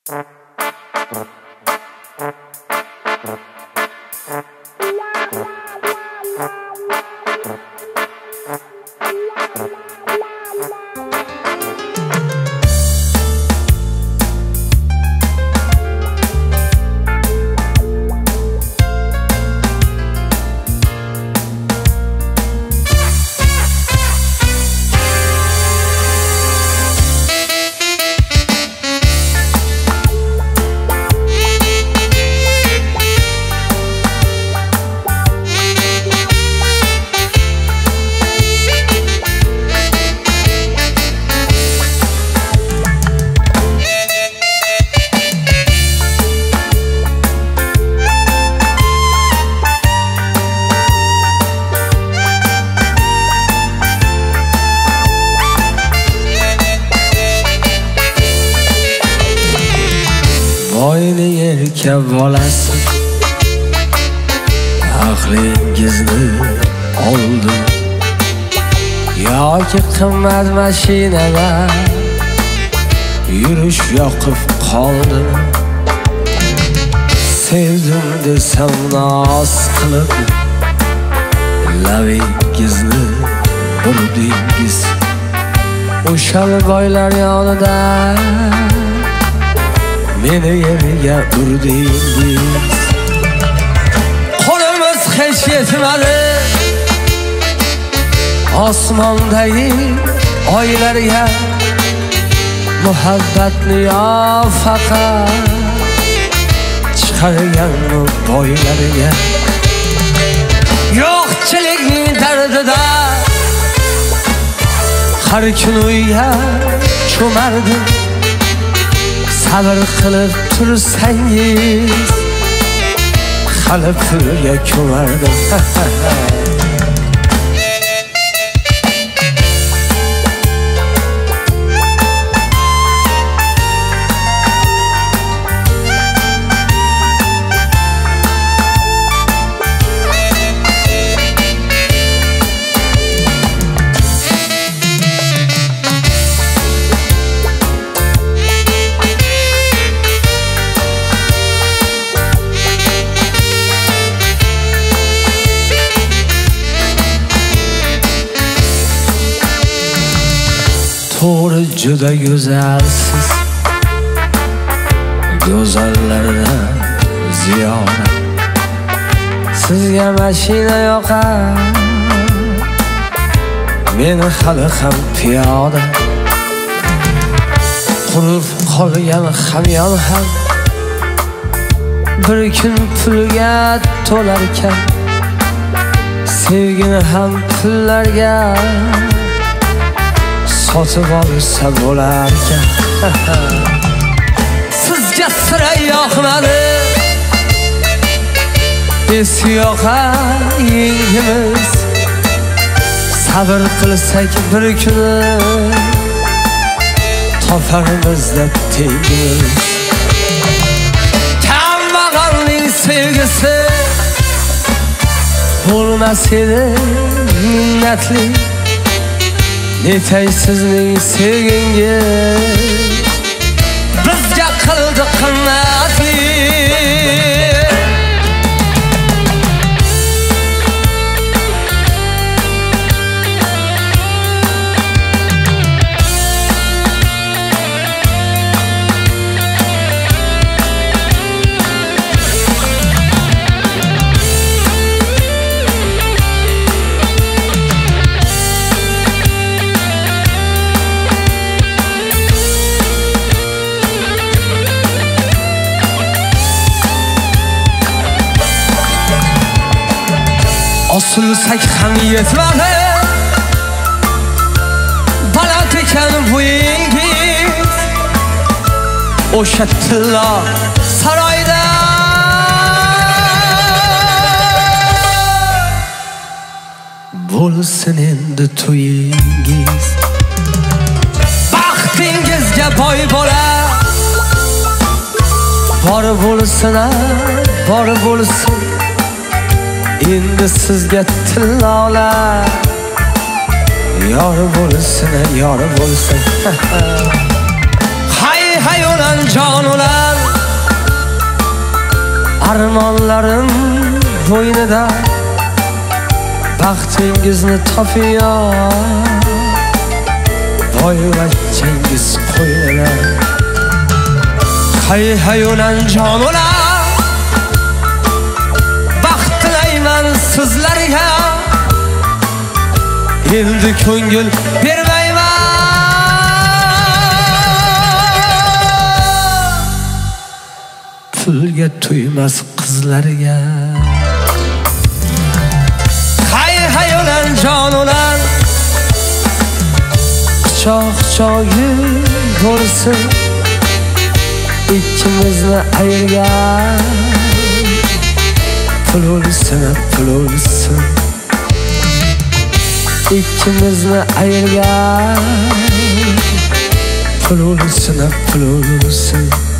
Boyni yerga bolasi aqlingizni oldi yoki qimmat mashinada yurish yoqib qoldi. Sevdim desam noz qilib labingizni urdingiz. O'sha boylar yonida meni yerga urdingiz. Qo'limiz hech yetmadi osmondagi oylarga, muhabbatni yo faqat chiqargan boylarga. Yo'qchilikning dardida har kun uyga cho'mardim. Sabr qilib tursangiz hali pulga ko'mardim. To'g'ri juda go'zalsiz, go'zallardan ziyoda. Sizga mashina yoqar, meni hali ham piyoda. Qurib qolgan hamyon ham bir kun pulga to'larkan, sevgini ham pullarga sotib olsa bo'larkan. Sizga sira yoqmadi esi yoqar yengimiz. Sabr qilsak bir kuni toparmizda tengimiz. Kambag'alning sevgisi bo'lmas edi minnatli. Netay sizning sevgingiz bizga qildi qimmatli. Osilsak ham yetmadi baland ekan bo'yingiz. O'sha tilla saroyda bo'lsin endi to'yingiz. Baxtingizga boy bola bor bo'lsin, bor bo'lsin. Endi sizga tillolar yor bo'lsin, yor bo'lsin. Hayr hay ulan jon ulan armonlarim bo'ynida baxtingizni topiyor boyvachchangiz qo'ynida hay ulan jon ulan baxt tilayman sizlarga endi ko'ngil bermayman pulga to'ymas qizlarga hay ulan jon ulan quchoq-quchoqi bo'lsin ikkimizni ayirgan pul o'lsin ikkimizni ayirgan pul o'lsin